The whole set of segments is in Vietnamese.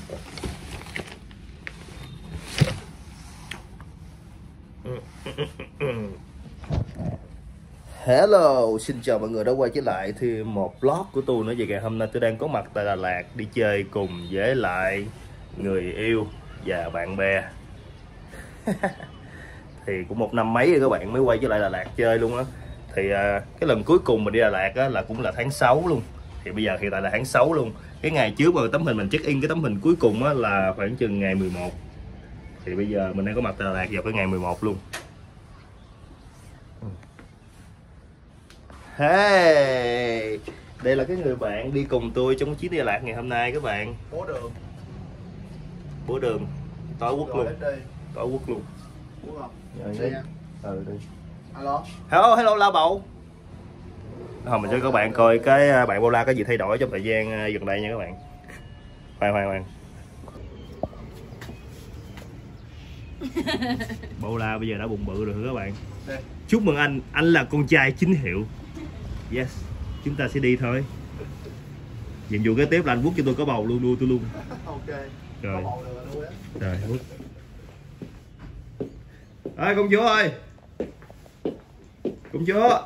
Hello, xin chào mọi người đã quay trở lại thêm một vlog của tôi nữa. Vậy ngày hôm nay tôi đang có mặt tại Đà Lạt đi chơi cùng với lại người yêu và bạn bè. Thì cũng một năm mấy rồi các bạn mới quay trở lại Đà Lạt chơi luôn á. Thì cái lần cuối cùng mình đi Đà Lạt á là cũng là tháng 6 luôn. Thì bây giờ hiện tại là tháng 6 luôn. Cái ngày trước mà tấm hình mình check in cái tấm hình cuối cùng á là khoảng chừng ngày 11. Thì bây giờ mình đang có mặt tại Đà Lạt vào cái ngày 11 luôn. Hey, đây là cái người bạn đi cùng tôi trong chuyến đi Đà Lạt ngày hôm nay các bạn. Bố đường tối quốc luôn. Tối quốc luôn. Rồi đi. Hello La Bầu. Không, mình cho các bạn coi cái bạn Bola có gì thay đổi trong thời gian gần đây nha các bạn. Khoan. Bola bây giờ đã bụng bự rồi các bạn. Chúc mừng anh là con trai chính hiệu. Yes, chúng ta sẽ đi thôi. Nhiệm vụ kế tiếp là anh Quốc cho tôi có bầu luôn, đua tôi luôn. Ok. Rồi. Rồi, Quốc. Ơi công chúa ơi. Công chúa.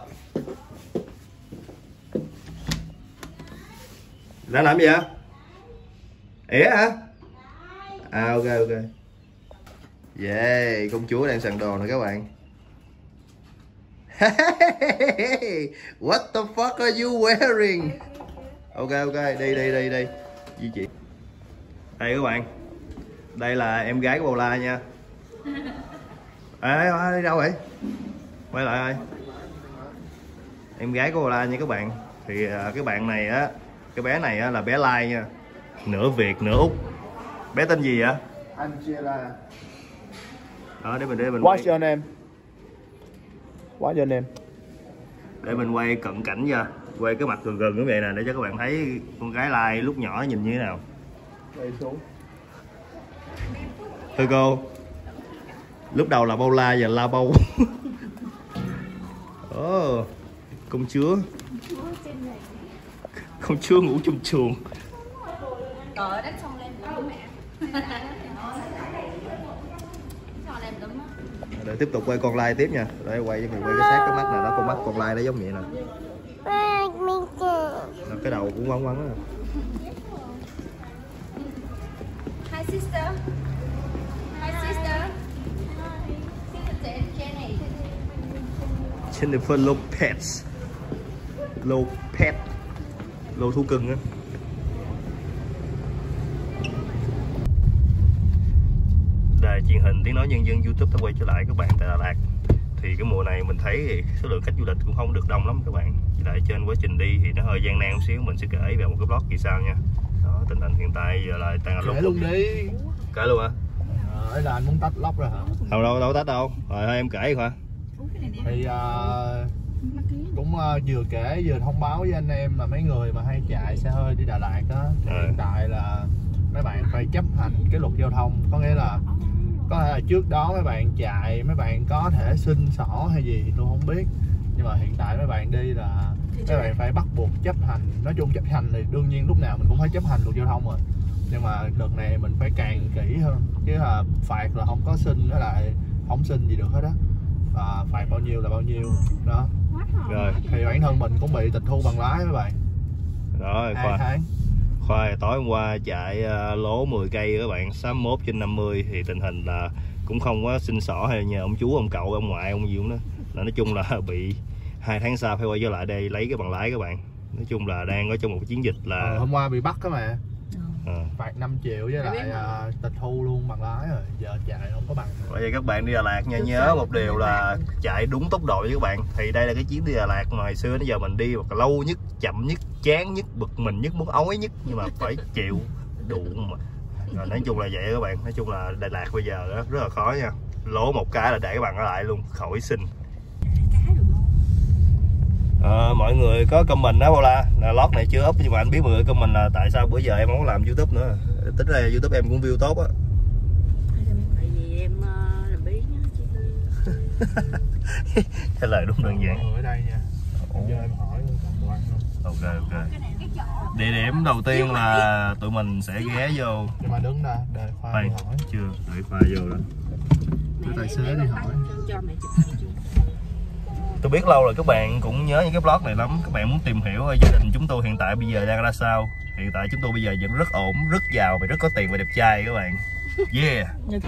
Đang làm gì vậy? Ỉa hả? À ok. Yeah, công chúa đang sẵn đồ nè các bạn. What the fuck are you wearing? Ok, đi. Di chuyển. Đây các bạn. Đây là em gái của Bola nha. Đi đâu vậy? Quay lại ơi. Em gái của Bola nha các bạn. Thì cái bạn này á, cái bé này á là bé Lai nha. Nửa Việt nửa Úc. Bé tên gì vậy? Angela. Đó, để mình What's your name? What's your name? Để mình quay cận cảnh nha, quay cái mặt gần như vậy nè để cho các bạn thấy con gái Lai lúc nhỏ nhìn như thế nào. Đây xuống. Thưa cô, lúc đầu là Bola và La Bầu. Công chúa ngủ trong chuồng. Để tiếp tục quay con Lai tiếp nha. Để quay cho mình quay cái sát cái mắt này đó, con mắt con Lai nó giống vậy nè. Cái đầu cũng quấn á. Hi sister. Jennifer Lopez. Lô thú cưng á. Đài truyền hình Tiếng Nói Nhân dân YouTube đã quay trở lại các bạn tại Đà Lạt. Thì cái mùa này mình thấy số lượng khách du lịch cũng không được đông lắm các bạn. Chỉ tại trên quá trình đi thì nó hơi gian nan một xíu, mình sẽ kể về một cái vlog kỳ sau nha. Đó, tình hình hiện tại giờ là đang là kể luôn đi. Kể luôn hả? Ấy là anh muốn tách vlog rồi hả? Không đâu tách đâu. Rồi thôi em kể hả? Thì cũng vừa kể vừa thông báo với anh em là mấy người mà hay chạy xe hơi đi Đà Lạt á, hiện tại là mấy bạn phải chấp hành cái luật giao thông, có nghĩa là có thể là trước đó mấy bạn chạy mấy bạn có thể xin xỏ hay gì thì tôi không biết, nhưng mà hiện tại mấy bạn đi là mấy bạn phải bắt buộc chấp hành. Nói chung chấp hành thì đương nhiên lúc nào mình cũng phải chấp hành luật giao thông rồi, nhưng mà đợt này mình phải càng kỹ hơn, chứ là phạt là không có xin với lại không xin gì được hết á, và phạt bao nhiêu là bao nhiêu đó. Rồi thì bản thân mình cũng bị tịch thu bằng lái các bạn. Rồi khoai tối hôm qua chạy lố 10 cây các bạn, 61/50 thì tình hình là cũng không có xin xỏ hay nhờ ông chú ông cậu ông ngoại ông gì cũng đó, là nói chung là bị 2 tháng sau phải quay trở lại đây lấy cái bằng lái các bạn. Nói chung là đang có trong một chiến dịch là hôm qua bị bắt đó mà. Phạt 5 triệu với lại tịch thu luôn bằng lái rồi, giờ chạy không có bằng nữa. Vậy các bạn đi Đà Lạt nha, nhớ một điều là chạy đúng tốc độ với các bạn. Thì đây là cái chuyến đi Đà Lạt mà hồi xưa đến giờ mình đi một lâu nhất, chậm nhất, chán nhất, bực mình nhất, muốn ói nhất, nhưng mà phải chịu đủ mà. Rồi nói chung là vậy các bạn. Nói chung là Đà Lạt bây giờ đó, rất là khó nha. Lố một cái là để các bạn ở lại luôn, khỏi xin. Mọi người có comment đó Bola là lót này chưa up, nhưng mà anh biết mọi người comment là tại sao bữa giờ em không có làm YouTube nữa. Tính ra YouTube em cũng view tốt á. Tại vì em làm biếng á chứ. Cái lời đúng đơn giản. Ở đây nha. Giờ em hỏi còn đồ ăn không? Ok. Cái chỗ Địa điểm đầu tiên là tụi mình sẽ ghé vô. Nhưng mà đứng ra để Khoa đi hỏi. Chưa, đợi Khoa vô rồi. Để tài xế đi hỏi. Tôi biết lâu rồi các bạn cũng nhớ những cái vlog này lắm. Các bạn muốn tìm hiểu gia đình chúng tôi hiện tại bây giờ đang ra sao. Hiện tại chúng tôi bây giờ vẫn rất ổn, rất giàu và rất có tiền và đẹp trai các bạn. Yeah.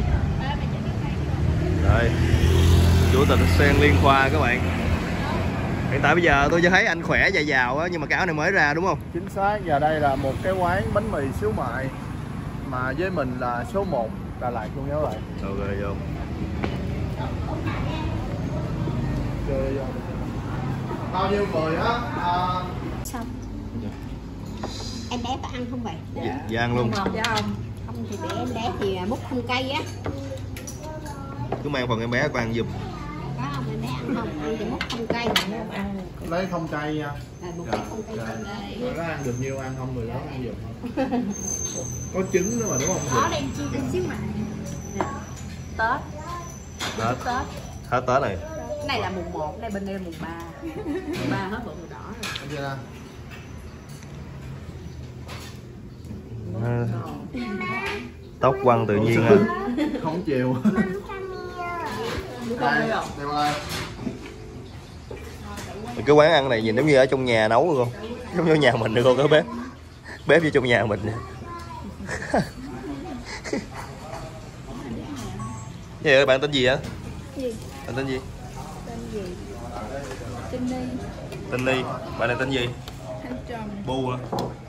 Đây, chủ tịch Sen Liên Khoa các bạn. Hiện tại bây giờ tôi cho thấy anh khỏe và giàu á, nhưng mà cái áo này mới ra đúng không? Chính xác, và đây là một cái quán bánh mì xíu mại mà với mình là số 1 Đà Lạt luôn nhớ vậy. Ok vô. Chơi vô. Bao nhiêu người á? Xong. Em bé có ăn không vậy? Dạ ăn luôn. Dạ không. Không thì để em bé thì múc không cây á. Cứ mang phần em bé qua ăn giùm. Có không em bé ăn không? Ăn thì múc không cây. Không ăn. Lấy không cây nha. Một cái không cây trong đây. Người đó ăn được nhiêu ăn không, người đó ăn giùm không? Có trứng nữa mà đúng không? Có đen chiên xíu mại. Tết. Tết. Hết Tết này. Cái này là mùng 1, đây bên đây là mùng 3. Mùng 3 hết bột màu đỏ rồi. Tóc quăng tự nhiên ha. Không chịu. Cái quán ăn này nhìn giống như ở trong nhà nấu luôn không? Giống như nhà mình được không, cái bếp. Bếp như trong nhà mình. Vậy bạn tên gì hả? Bạn tên gì? Tên Ni. Tên Ni. Bạn này tên gì? Bu hả?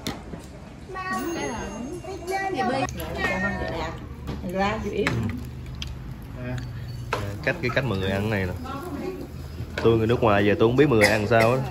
Cách mọi người ăn này nè. Tôi người nước ngoài về tôi không biết mọi người ăn sao á.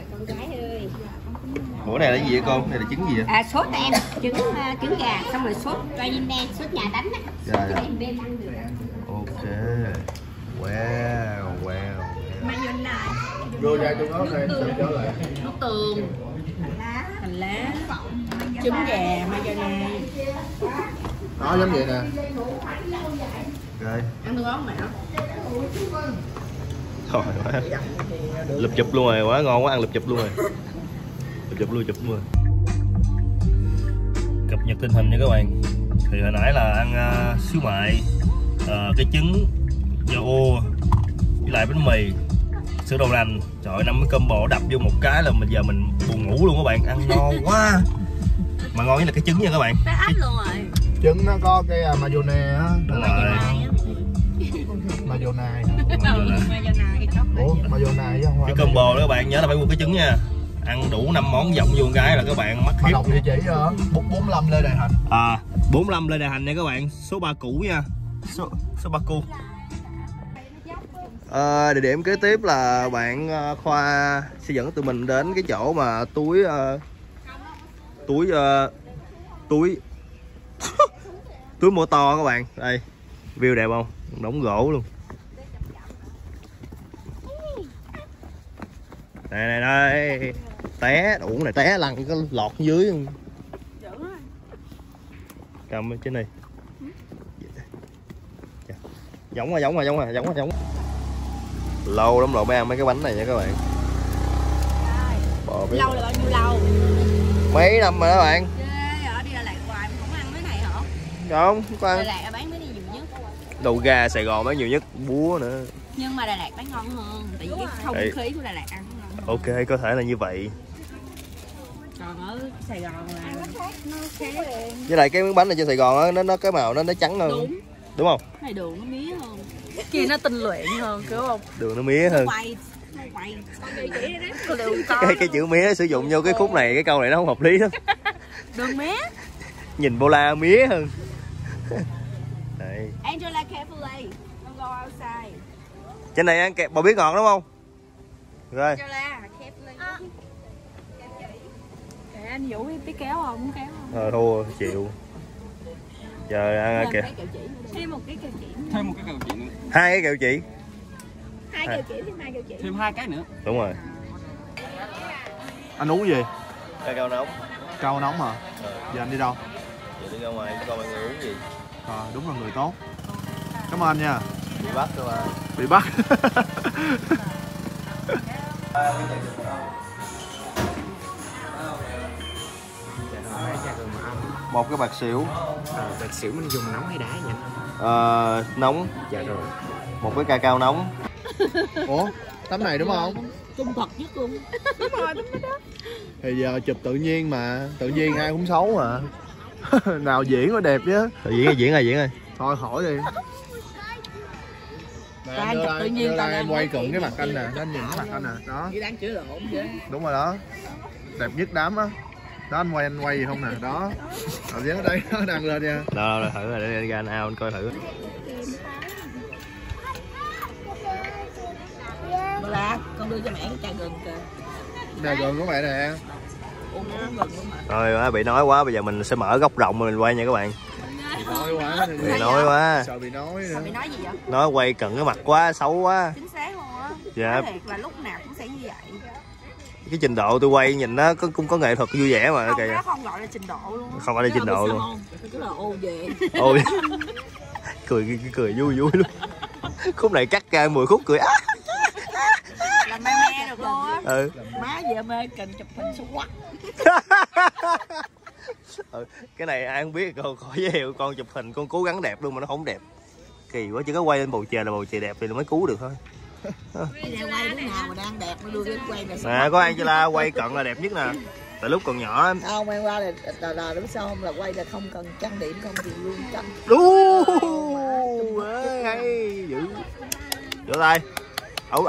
Ủa này là gì vậy con? Này là trứng gì vậy? À sốt em, trứng gà xong rồi sốt choai đen đen, sốt nhà đánh á. Dạ, dạ. Em bên ăn được. Ok. Wow, wow. Đưa ra cho nó xem sẽ trở lại. Nước tương, hành lá, trứng gà, mayonnaise. Đó giống vậy nè. Ok. Ăn được không mẹ? Thôi quá. Lụp chụp luôn rồi, quá ngon quá, ăn lụp chụp luôn rồi. Lụp chụp luôn rồi. Cập nhật tình hình nha các bạn. Thì hồi nãy là ăn xíu mại, cái trứng da ô với lại bánh mì, sữa đậu nành. Trời ơi, 5 cái combo đập vô một cái là giờ mình buồn ngủ luôn các bạn, ăn ngon quá. Mà ngon nhất là cái trứng nha các bạn. Bé ách luôn rồi. Trứng nó có cái mayonnaise á. Đúng rồi. Mayonnaise. Ủa, Mayonnaise chứ. Cái combo đó các bạn nhớ là phải mua cái trứng nha. Ăn đủ 5 món giọng vô cái là các bạn mắc Mà hiếp. đọc địa chỉ đó 45 Lê Đại Hành. 45 Lê Đại Hành nha các bạn, số 3 cũ nha. Số 3 cũ. Địa điểm kế tiếp là bạn Khoa sẽ dẫn tụi mình đến cái chỗ mà túi mô to các bạn. Đây, view đẹp không? Đống gỗ luôn. Này đây. Té, đủ này té lăn cái lọt dưới luôn. Cầm ở trên này. Giống rồi. Lâu lắm rồi mới ăn mấy cái bánh này nha các bạn. lâu là bao nhiêu lâu? Mấy năm rồi đó bạn. Ở đi Đà Lạt hoài không ăn mấy này hả? Không ăn. Đà Lạt bán mấy này nhiều nhất. Đầu gà Sài Gòn bán nhiều nhất, búa nữa. Nhưng mà Đà Lạt bán ngon hơn, tại vì cái không khí của Đà Lạt ăn ngon hơn. Ok, có thể là như vậy. Còn ở Sài Gòn là nó khác. Với lại cái miếng bánh này trên Sài Gòn á, nó cái màu nó trắng hơn. Đúng không? Cái này đường nó mía hơn. Kia nó tinh luyện hơn, kiểu không? Đường nó mía hơn. Cái chữ mía sử dụng vô cái khúc này, cái câu này nó không hợp lý lắm. Đường mía. Nhìn bola mía hơn. Đây. Angela carefully, don't go outside. Trên này ăn kẹp bò bít ngọt đúng không? Rồi. Angela carefully. Để anh Vũ biết kéo không? Muốn kéo không? Thôi thua chịu. Giờ ăn kìa. Thêm một cái kẹo chỉ. Thêm một cái kẹo chỉ nữa. 2 cái kẹo chỉ. 2 kẹo chỉ thêm 2 kẹo chỉ. Thêm 2 cái nữa. Đúng rồi. Anh uống gì? Cao nóng. Cao nóng mà. Giờ anh đi đâu? Giờ đi ra ngoài coi mọi người uống gì. Đúng là người tốt. Cảm ơn nha. Bị bắt rồi mà. Bị bắt. một cái bạc xỉu. Bạc xỉu mình dùng nóng hay đá vậy? Nóng. Dạ rồi. Một cái cacao nóng. Ủa tấm này đúng không? Trung thật nhất luôn. Thì giờ chụp tự nhiên mà, tự nhiên ai cũng xấu mà. Nào diễn mà đẹp chứ. Diễn rồi. Thôi hỏi đi. Nè, anh đưa đây, đưa đây em quay cận cái mặt anh nè, anh nhìn cái mặt anh nè, đó. Chị đang chữa lộn chứ. Đúng rồi đó. Đẹp nhất đám á. Đó anh quay gì không nè, đó. Rồi ở đây nó đăng lên nha. Đâu thử rồi để ra anh ao anh coi thử. Là con đưa cho mẹ cái chai gừng kìa. Nè gần của mẹ nè. Uống gừng của mẹ. Rồi bị nói quá, bây giờ mình sẽ mở góc rộng mình quay nha các bạn. Bị nói quá. Bị nói quá. Sợ bị nói nữa. Bị nói gì vậy? Nói quay cận cái mặt quá, xấu quá. Chính xác luôn á. Dạ. Nói thiệt là lúc nào cũng sẽ như vậy. Cái trình độ tôi quay nhìn nó cũng có nghệ thuật vui vẻ mà Không, kìa. nó không gọi là trình độ luôn. Không phải là trình độ luôn. Cái là ô về. Ôi. cười vui luôn. Khúc này cắt ra 10 khúc cười á. Là me được luôn á. Ừ. Má về mê cần chụp hình xấu quắc. Cái này ai không biết, con khỏi giới thiệu, con chụp hình con cố gắng đẹp luôn mà nó không đẹp. Kỳ quá, chỉ có quay lên bầu trời là bầu trời đẹp thì nó mới cứu được thôi. Quay lúc nào mà đang đẹp mới đưa đến quay này. Nè có Angela quay cận là đẹp nhất nè. Tại lúc còn nhỏ em. Không, em qua là đúng sao không, là quay là không cần trang điểm, không gì luôn tranh. Hay dữ. Vỗ tay. Ẩu.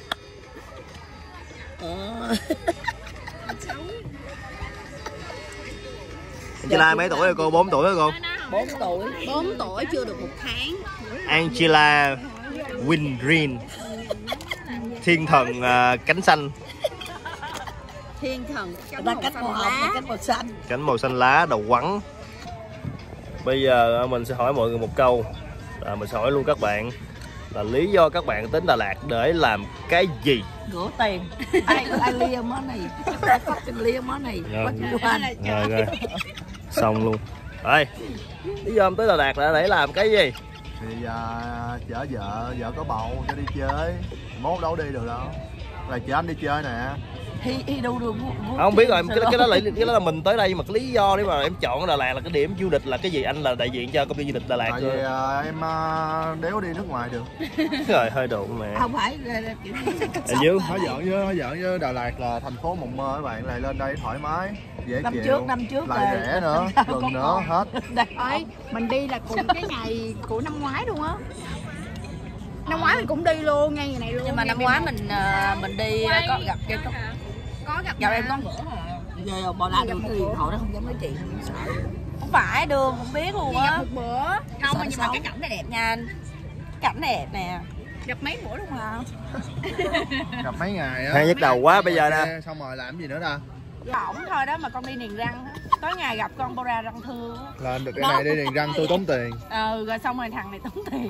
Angela mấy tuổi rồi cô? 4 tuổi rồi cô? 4 tuổi. 4 tuổi chưa được 1 tháng. Angela Wingreen, thiên thần cánh xanh. Thiên thần Ra cánh màu hồng và cánh màu xanh. Cánh màu xanh lá, đầu quắn. Bây giờ mình sẽ hỏi mọi người một câu, mình sẽ hỏi luôn các bạn là lý do các bạn đến Đà Lạt để làm cái gì? Rửa tiền. Ai lia món này. Fucking lia món này. Rồi. Xong luôn. Đây, lý do em tới Đà Lạt là để làm cái gì? Thì chở vợ có bầu cho đi chơi. Mốt đâu đi được đâu. Là chở anh đi chơi nè. Hi đâu được. Không biết rồi, cái đó là mình tới đây mà cái lý do để mà em chọn Đà Lạt là cái điểm du lịch là cái gì? Anh là đại diện cho công ty du lịch Đà Lạt. Tại vì em đéo đi nước ngoài được. Rồi hơi đụng mẹ. Không phải kiểu như Nói giỡn với Đà Lạt là thành phố mộng mơ các bạn, lại lên đây thoải mái, dễ chịu. năm trước lại rẻ nữa, gần nữa hết. Ơi, mình đi là cùng cái ngày của năm ngoái luôn á. Năm ngoái mình cũng đi luôn, ngay ngày này luôn. Nhưng mà năm ngoái mình đi có gặp em có gặp em có giờ bỏ ra được cái điện thoại nó không dám nói chuyện, sợ. không phải đường không biết luôn á. một bữa không, nhưng mà cái cảnh này đẹp nha anh. Cảnh đẹp nè. Gặp mấy bữa luôn mà. Gặp mấy ngày á. hay nhức đầu quá bây giờ nè. Xong rồi làm gì nữa ta? Ổng thôi đó mà con đi niềng răng á. Tối ngày gặp con Bora răng thương á. Lên được cái này đi niềng răng tôi tốn tiền. Rồi xong rồi thằng này tốn tiền.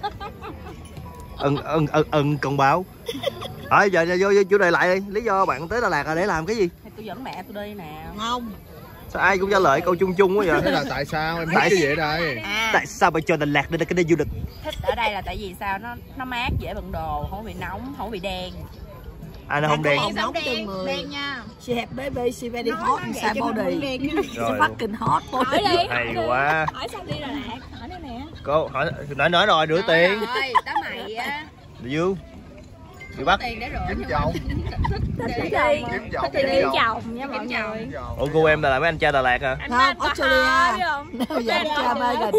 Ân công báo. Giờ vô chủ đề lại đi. Lý do bạn tới Đà Lạt là để làm cái gì? Thì tôi dẫn mẹ tôi đi nè. Không. Sao ai cũng trả lời câu chung chung quá vậy? Thế là tại sao em thích cái gì ở đây? Tại sao bạn cho Đà Lạt đây là cái nơi du lịch? Thích ở đây là tại vì sao nó mát, dễ bận đồ, không bị nóng, không bị đen. Nó không đen. Không nóng đen, trên người. đen nha. She have baby, she very hot inside body. Rồi. She fucking hot body. Hỏi đi. Hay quá. Hỏi sao đi Đà Lạt? Hỏi đây nè. Cô hỏi nói rồi rửa tiền. Rồi, đó mày á. Dương. Đi bắt. Tiền để rửa. Kiếm chồng. Kiếm chồng. Thì đi chồng nha mọi người. Ủa cô em là làm mấy anh cha Đà Lạt hả? Không, Australia. Nếu giờ cha mê gần.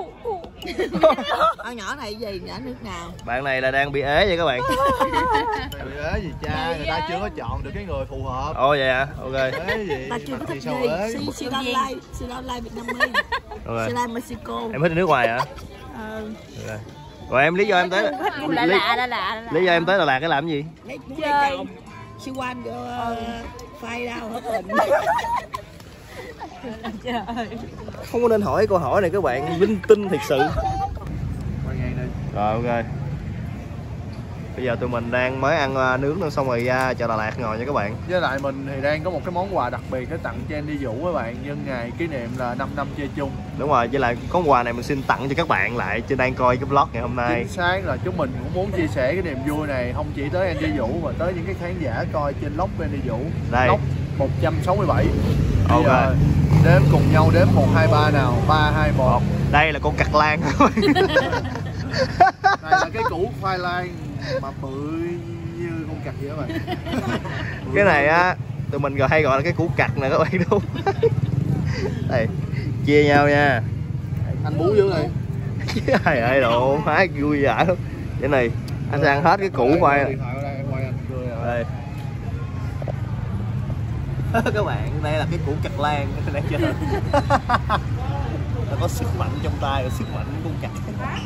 Con nhỏ này gì, nhỏ nước nào? Bạn này là đang bị ế vậy các bạn. Bị ế gì cha, người ta chưa có chọn được cái người phù hợp. Ồ vậy hả? Ok. Ế gì? Ta chưa có thích gì. She don't like Vietnamese. Okay. She like Mexico. Em thích đi nước ngoài hả? Okay. Rồi em lý do em tới lý do em tới Đà Lạt để làm gì? Chơi. She want find out her husband. Không có nên hỏi câu hỏi này các bạn, linh tinh thiệt sự. Rồi ok. Bây giờ tụi mình đang mới ăn nướng nữa xong rồi ra chợ Đà Lạt ngồi nha các bạn. Với lại mình thì đang có một cái món quà đặc biệt để tặng cho Andy Vũ các bạn, nhân ngày kỷ niệm là 5 năm chơi chung. Đúng rồi, với lại có quà này mình xin tặng cho các bạn lại trên đang coi cái vlog ngày hôm nay. Chính xác là chúng mình cũng muốn chia sẻ cái niềm vui này không chỉ tới Andy Vũ mà tới những cái khán giả coi trên vlog của Andy Vũ. Đây. 167. Ok. Bây giờ đếm cùng nhau, đếm 1, 2, 3 nào. 3, 2, 1. Đây là con cặc lan. Đây là cái củ khoai lang mà bự như con cặc vậy các bạn. Cái này á tụi mình hay gọi là cái củ cặc nè các bạn, đúng không? Đây, chia nhau nha. Anh bú dữ này. Trời ơi độ má vui vẻ lắm. Cái này anh sẽ ăn hết cái củ khoai. Đây. Các bạn, đây là cái củ cặc lan. Đây chưa? Nó có sức mạnh trong tay, và sức mạnh của con cặc.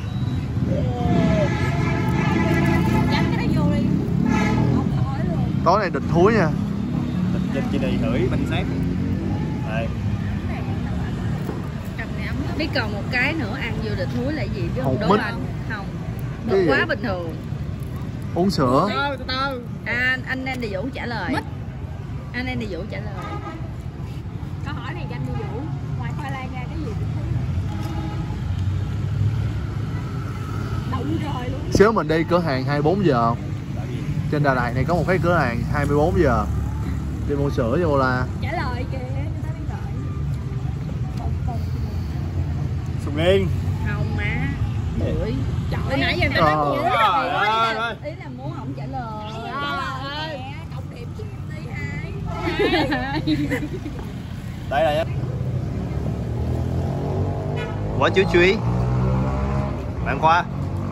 Tối này địch thúi nha. Dịch chị này hửi bánh xác. Đây. Biết còn một cái nữa ăn vô địch thúi là gì chứ không Hột đố mít. anh. Không. Cái Một gì? quá bình thường. Uống sữa. Anh Andy Vũ trả lời. Anh Andy Vũ trả lời. Câu hỏi này cho anh Đi Vũ. Ngoài khoai lang ra cái gì? Động rồi luôn. Xíu mình đi cửa hàng 24 giờ. Trên Đà Lạt này có một cái cửa hàng 24 giờ. Đi mua sữa cho Ola. Trả lời kìa, người ta đang đợi. Sùng Yên. Không má. Bưởi. Trời nãy giờ tao nói bưởi rồi. Ý là muốn không trả lời. Cộng điểm chứ đi ai. Đây là quả chuối chuối. Bạn Khoa.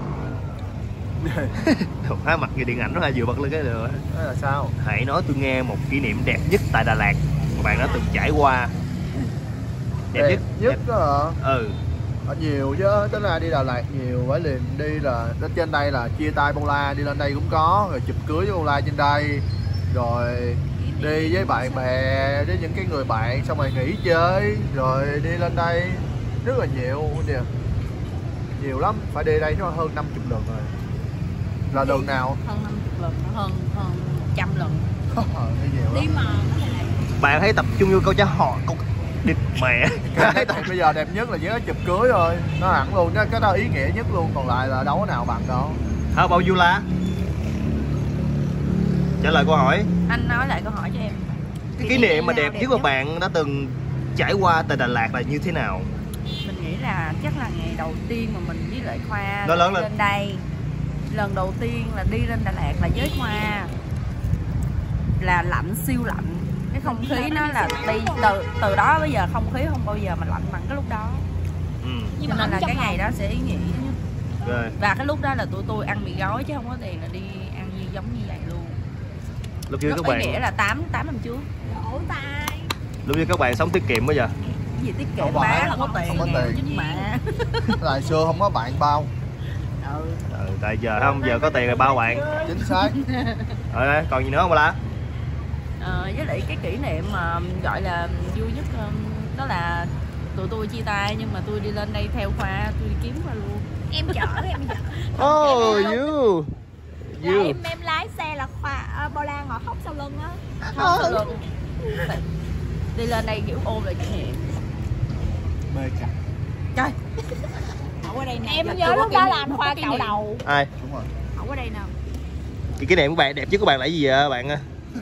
Má mặt như điện ảnh nó vừa bật lên cái lửa. Đó là sao? Hãy nói tôi nghe một kỷ niệm đẹp nhất tại Đà Lạt mà bạn đã từng trải qua. Đẹp nhất đó hả? Ừ. Nhiều chứ, tức là đi Đà Lạt nhiều phải liền đi là trên đây là chia tay Paula, đi lên đây cũng có, rồi chụp cưới với Paula trên đây, rồi đi với bạn bè, với những cái người bạn xong rồi nghỉ chơi, rồi đi lên đây rất là nhiều kìa. Nhiều lắm, phải đi đây nó hơn 50 lần rồi. Là lần nào? Hơn 50 lần, hơn 100 lần. Đi nhiều lắm. Đi mà. Bạn hãy tập trung vô câu trả hỏi câu địt mẹ. Cái bây giờ đẹp nhất là nhớ chụp cưới thôi, nó hẳn luôn, cái đó ý nghĩa nhất luôn, còn lại là đâu có nào bằng đâu. How about you La? Trả lời câu hỏi. Anh nói lại câu hỏi cho em. Cái kỷ niệm mà đẹp nhất mà bạn đã từng trải qua tại Đà Lạt là như thế nào? Mình nghĩ là chắc là ngày đầu tiên mà mình với lại Khoa Nói lớn lên. lên đây. Lần đầu tiên là đi lên Đà Lạt là với Khoa. Là lạnh, siêu lạnh. Cái không khí nó là từ đó bây giờ không khí không bao giờ mà lạnh bằng cái lúc đó. Cho nên là cái ngày đó sẽ ý nghĩa nhất. Rồi. Và cái lúc đó là tụi tôi ăn mì gói chứ không có tiền là đi ăn như giống như vậy luôn. Lúc kia Rất các ý nghĩa bạn, là 8 năm trước. Đổ tay. lúc kia các bạn sống tiết kiệm bao giờ? Cái gì tiết kiệm Không má, phải, không có tiền. không có tiền. Chứ mà. Là xưa không có bạn bao. Tại giờ không, giờ có tiền rồi bao bạn. Chính xác. Rồi đây, còn gì nữa không La? Với lại cái kỷ niệm mà gọi là vui nhất đó là tụi tôi chia tay nhưng mà tôi đi lên đây theo Khoa, tôi đi kiếm Khoa luôn. Em chở. Oh, you. Là em lái xe là Paula ngồi khóc sau lưng á. Không sao luôn. Đi lên đây kiểu ôm lại kỷ niệm. Mê chặt. Trời. Ở đây nè. Em nhớ lúc đó là anh Khoa cạo đầu. Ai? Đúng rồi. Ở đây nè. Cái kỷ niệm của bạn đẹp nhất của bạn là cái gì vậy bạn?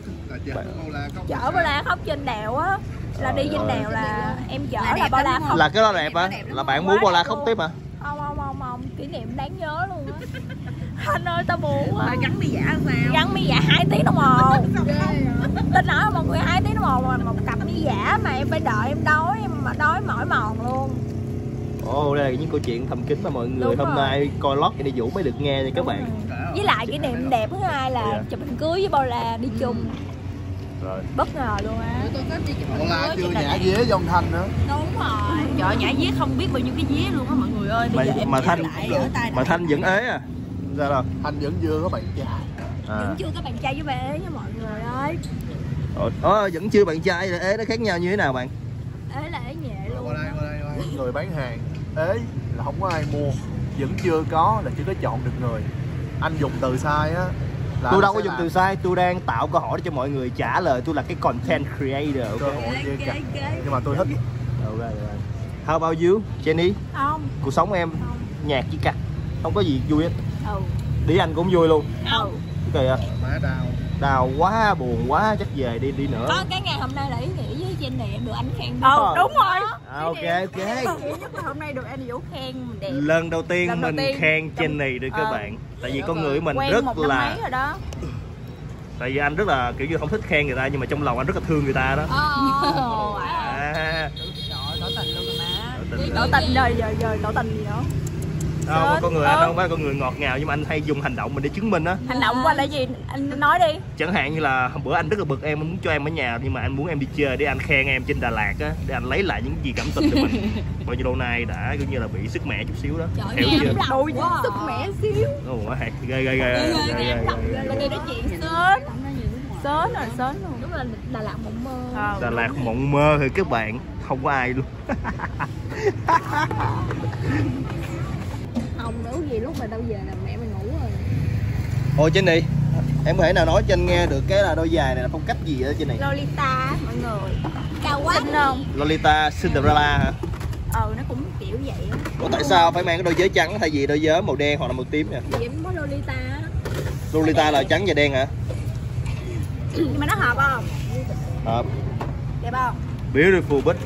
Chở Paula khóc trên đèo á. Là đi trên đèo là em chở là Paula khóc. Là cái đó đẹp á? Là bạn muốn Paula khóc tiếp hả? Không, kỷ niệm đáng nhớ luôn á. Anh ơi tao buồn quá. Gắn mi giả sao? Gắn mi giả 2 tiếng đồng hồ. Tin nói mọi người 2 tiếng đồng hồ mà một cặp mi giả mà em phải đợi em đói, mà đói mỏi mòn luôn. Ồ, đây là những câu chuyện thầm kín mà mọi người Đúng hôm rồi. nay coi lót Andy Vũ mới được nghe nha các bạn. Với lại kỷ niệm đẹp thứ hai là chụp hình cưới với Paula đi chung. Rồi. Bất ngờ luôn á. Tôi có đi chụp Còn là chưa nhả dế dòng thanh nữa. Đúng rồi. Trời nhảy dế không biết bao nhiêu cái dế luôn á mọi người ơi. Bây giờ em Mà kể Thanh lại ở tay mà Thanh vẫn ế à? Sao đâu? Thanh vẫn chưa có bạn trai. Vẫn chưa có bạn trai với bé nha mọi người ơi. Vẫn chưa bạn trai là ế nó khác nhau như thế nào bạn? Ế là ế nhẹ luôn. Qua đây. Người bán hàng ế là không có ai mua, vẫn chưa có là chưa có chọn được người. Anh dùng từ sai á. Tôi đâu có dùng từ sai, tôi đang tạo câu hỏi để cho mọi người trả lời. Tôi là cái content creator, ok? Cơ hội như cả. Nhưng mà tôi thích. Okay. How about you, Jenny? Không. Cuộc sống em nhạc chỉ cặt, không có gì vui hết. Ừ. Đi anh cũng vui luôn. Ừ. Kìa. Má đau. đau quá, buồn quá, chắc về đi nữa. Có cái ngày hôm nay là ý nghĩa với trên này em được anh khen. Đúng rồi. Ok. Hôm nay được anh Vũ khen đẹp. Lần đầu tiên mình khen Jenny được các bạn. Tại vì con người mình rất là rồi đó. tại vì anh rất là kiểu như không thích khen người ta, nhưng mà trong lòng anh rất là thương người ta đó. Tỏ tình luôn rồi má. Tỏ tình rồi, giờ tỏ tình gì nữa? Không, con người anh không phải con người ngọt ngào, nhưng mà anh hay dùng hành động mình để chứng minh á. Hành động của anh là gì? Anh nói đi. Chẳng hạn như là hôm bữa anh rất là bực em, muốn cho em ở nhà, nhưng mà anh muốn em đi chơi để anh khen em trên Đà Lạt á, để anh lấy lại những gì cảm tình của mình. Bao nhiêu lâu nay đã kiểu như là bị sức mẻ chút xíu đó. Hiểu chưa? Đôi Sức mẻ xíu. Ồ, ghê. Là nghe nói chuyện Sớm rồi. Đúng là Đà Lạt mộng mơ. Đà Lạt mộng mơ thì các bạn không có ai luôn. Không nữa gì lúc mà đâu về là mẹ mình ngủ rồi. Ôi Jenny, em có thể nào nói cho anh nghe được cái là đôi giày này là phong cách gì đó Jenny? Lolita mọi người. Cao quá. Xinh không? Lolita Cinderella hả? Nó cũng kiểu vậy á. Ủa tại sao phải mang cái đôi giới trắng thay vì đôi giới màu đen hoặc là màu tím nè? Vậy mới có Lolita á. Lolita là trắng và đen hả? Nhưng mà nó hợp không? Hợp. Đẹp không? Beautiful bitch.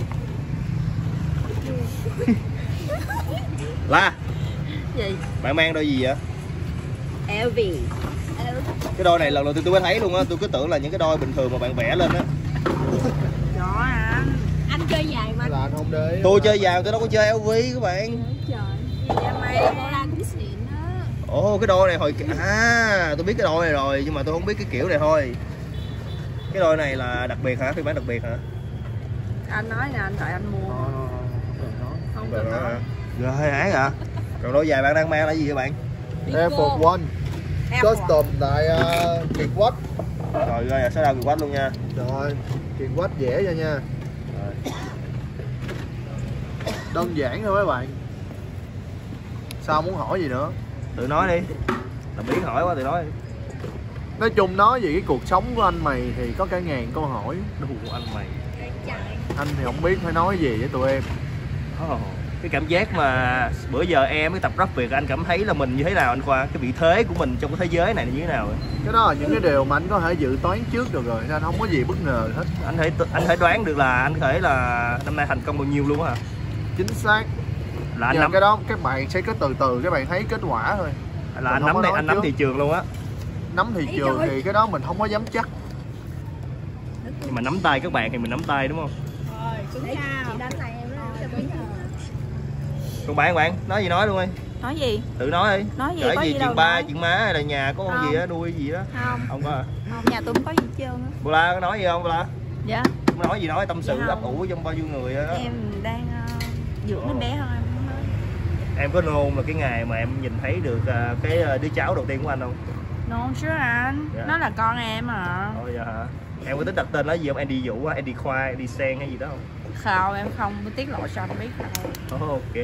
La. Gì? Bạn mang đôi gì vậy? LV. Cái đôi này lần đầu tiên tôi mới thấy luôn á, tôi cứ tưởng là những cái đôi bình thường mà bạn vẽ lên á. Đó anh. Anh chơi dài mà. Là anh không để. Tôi chơi vào, tôi đâu có chơi LV các bạn. Trời. Bộ la cũng xịn đó. Ồ, cái đôi này hồi tôi biết cái đôi này rồi, nhưng mà tôi không biết cái kiểu này thôi. Cái đôi này là đặc biệt hả? Phiên bản đặc biệt hả? Anh nói nè, anh đợi anh mua. Không cần nói. Rồi ái hả? Còn đôi giày bạn đang mang là gì vậy bạn? Air Force One custom tại Kiệt Quách. Rồi ghê, sẽ đau Kiệt Quách luôn nha. Rồi, Kiệt Quách dễ cho nha. Đơn giản thôi mấy bạn. Sao muốn hỏi gì nữa? Tự nói đi. Làm biến hỏi quá, tự nói đi. Nói chung nói về cái cuộc sống của anh mày thì có cả ngàn câu hỏi. Đù anh mày. Anh thì không biết phải nói gì với tụi em. Cái cảm giác mà bữa giờ em mới tập rap Việt, anh cảm thấy là mình như thế nào anh Khoa? Cái vị thế của mình trong cái thế giới này như thế nào vậy? Cái đó là những cái điều mà anh có thể dự toán trước được rồi, nên không có gì bất ngờ hết. Anh thể đoán được là anh có thể là năm nay thành công bao nhiêu luôn hả? Chính xác. Là anh nắm cái đó các bạn sẽ có từ từ các bạn thấy kết quả thôi. Là anh nắm này, anh nắm thị trường luôn á. Nắm thị trường thì cái đó mình không có dám chắc. Nhưng mà nắm tay các bạn thì mình nắm tay đúng không? Để chị đánh lại em đó. Còn bạn nói gì nói luôn đi. Nói gì? Tự nói đi. Nói gì? Kể Có gì gì chuyện đâu ba, nói. chuyện má hay là nhà có con gì á, nuôi gì đó? Không có à? Không, nhà tôi không có gì hết trơn á. Bô La có nói gì không Bô La? Dạ. Không nói gì, nói tâm sự ấp ủ trong bao nhiêu người đó. Em đang dưỡng đứa bé thôi, em không nói. Em có nôn là cái ngày mà em nhìn thấy được cái đứa cháu đầu tiên của anh không? Nôn chứ anh. Dạ. Nó là con em à. Ồ dạ hả? Em có tính đặt tên nó gì không? Andy Vũ, Andy Khoa, Andy Sen hay gì đó không? Không, em không tiết lộ cho anh biết đâu. Ok.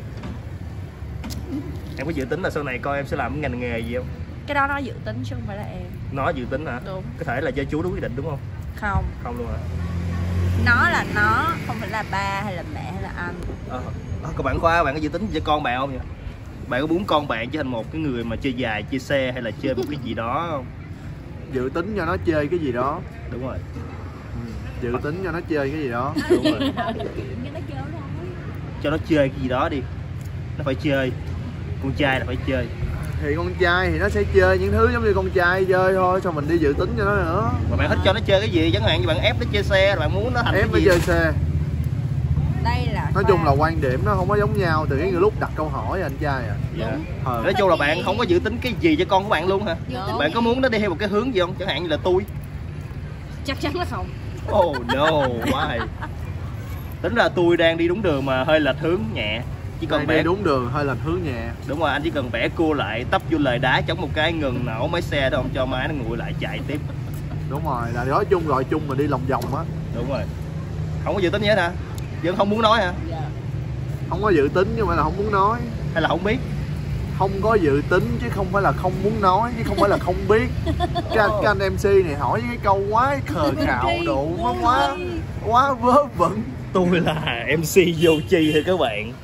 Em có dự tính là sau này coi em sẽ làm cái ngành nghề gì không? Cái đó nó dự tính chứ không phải là em. Nó dự tính hả? Đúng. Có thể là do chú đó quyết định đúng không? Không. Không luôn hả? Nó là nó, không phải là ba hay là mẹ hay là anh. Còn bạn Khoa, bạn có dự tính cho con bạn không vậy? Bạn có muốn con bạn trở thành một cái người mà chơi dài, chơi xe hay là chơi một cái gì đó không? Dự tính cho nó chơi cái gì đó. Đúng rồi. Dự tính cho nó chơi cái gì đó. Đúng rồi. Cho nó chơi cái gì đó đi. Nó phải chơi. Con trai là phải chơi. Thì con trai thì nó sẽ chơi những thứ giống như con trai chơi thôi, sao mình đi dự tính cho nó nữa. Mà bạn thích cho nó chơi cái gì? Chẳng hạn như bạn ép nó chơi xe, bạn muốn nó thành Ép cái nó gì? chơi xe. Đây là Nói chung là quan điểm nó không có giống nhau từ cái lúc đặt câu hỏi anh trai à. Dạ. Nói chung là bạn không có dự tính cái gì cho con của bạn luôn hả? Đúng. Bạn có muốn nó đi theo một cái hướng gì không? Chẳng hạn như là tôi. Chắc chắn là không. Oh no, why? Tính ra tôi đang đi đúng đường mà hơi lệch hướng nhẹ. Chỉ cần đi đúng đường hơi lệch hướng nhẹ. Đúng rồi, anh chỉ cần bẻ cua lại, tấp vô lề đá chống một cái ngừng nổ máy xe đó, không cho máy nó nguội lại chạy tiếp. Đúng rồi, là nói chung gọi chung mà đi lòng vòng á. Đúng rồi. Không có dự tính gì hết hả? Vẫn không muốn nói hả? Không có dự tính nhưng mà là không muốn nói. Hay là không biết? Không có dự tính chứ không phải là không muốn nói, chứ không phải là không biết. Cái anh MC này hỏi với cái câu quá khờ khạo độ, nó quá vớ vẩn. Tôi là MC vô chi thì các bạn.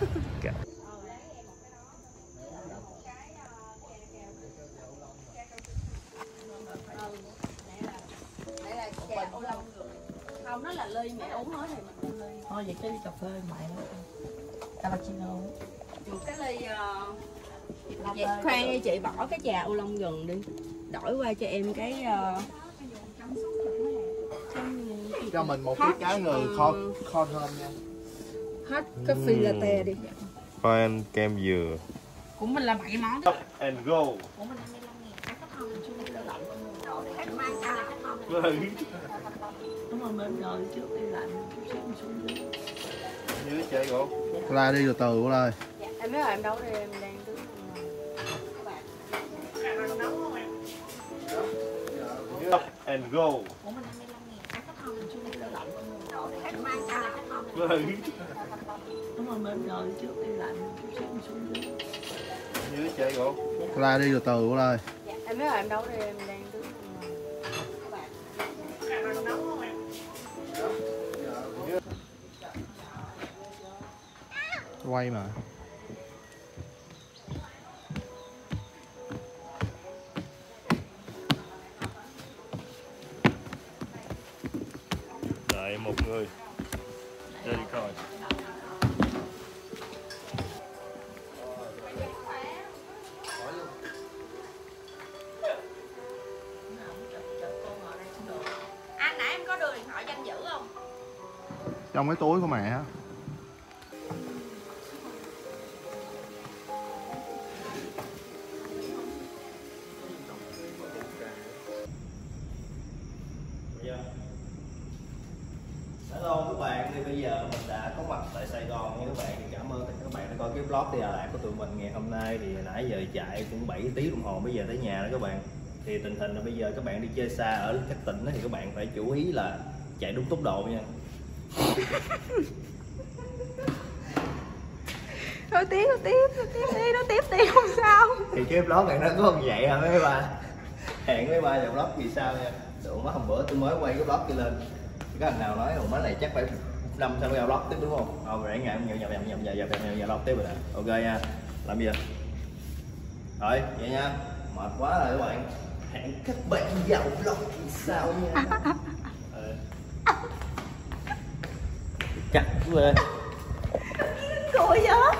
vậy cái ly cà phê mày cappuccino. Một cái ly Vậy khoan đi chị, bỏ cái trà ô long gừng đi, đổi qua cho em cái cho mình một cái cá ngừ kho thơm nha. hot coffee latte đi. Khoan kem dừa. của mình là 7 món. And go. Đúng rồi, bên rồi trước đi lạnh chút xíu mình xuống dưới. Dưới chơi cô. La đi từ từ cô ơi. Em biết là em đấu đây, em đang đứng And go. đúng rồi, bên rồi trước đi lạnh chút xíu mình xuống dưới. Dưới chơi cô. La đi từ từ cô ơi. Em biết là em đấu đây, em đang đứng Quay mà. Đợi một người. Chơi đi coi. Anh nãy em có đưa điện thoại cho anh giữ không? Trong cái túi của mẹ á. Hello các bạn, thì bây giờ mình đã có mặt tại Sài Gòn nha các bạn. Thì cảm ơn tất cả các bạn đã coi cái vlog đi Đà Lạt của tụi mình ngày hôm nay. Thì nãy giờ chạy cũng 7 tiếng đồng hồ, bây giờ tới nhà đó các bạn. Thì tình hình là bây giờ các bạn đi chơi xa ở các tỉnh thì các bạn phải chú ý là chạy đúng tốc độ nha. Nói tiếp đi không sao. Thì cái vlog này nó có không vậy hả mấy ba? Hẹn mấy ba vào vlog gì sao nha. Tụi má hôm bữa tôi mới quay cái vlog kia lên. Cái anh nào nói ủa má này chắc phải 5 sau vào vlog tiếp đúng không? Rồi ngày nhầm vlog tiếp rồi nè. Ok nha. Làm gì vậy? Rồi vậy nha. Mệt quá rồi các bạn. Hẹn các bạn vào vlog thì sao nha. Cắt về. Cười vậy.